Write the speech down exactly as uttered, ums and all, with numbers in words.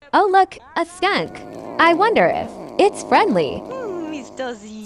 Oh look, a skunk. I wonder if it's friendly. Mister Z.